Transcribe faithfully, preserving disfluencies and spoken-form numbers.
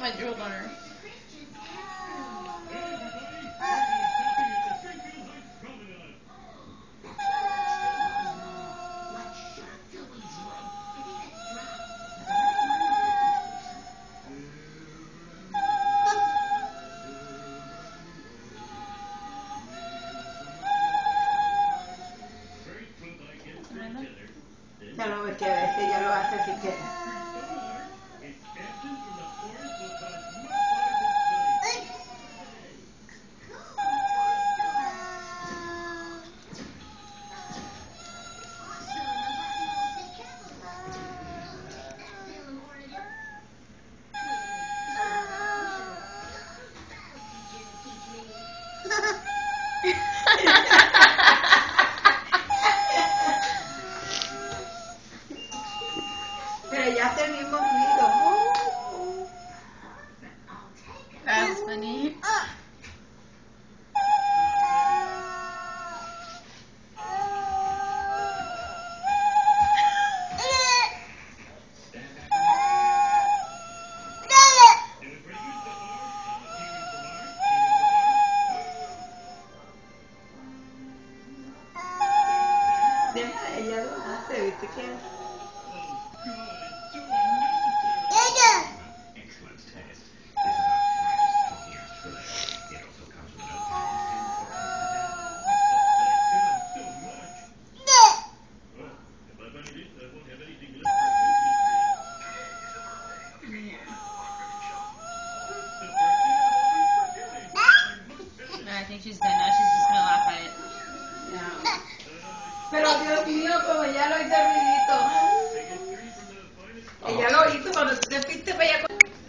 I drooled on her. Ya lo ves que ves que ya lo hace si quieres. Pero ya hace el mismo ruido. That's funny. Deja, ella lo hace, ¿viste que? Excellent test.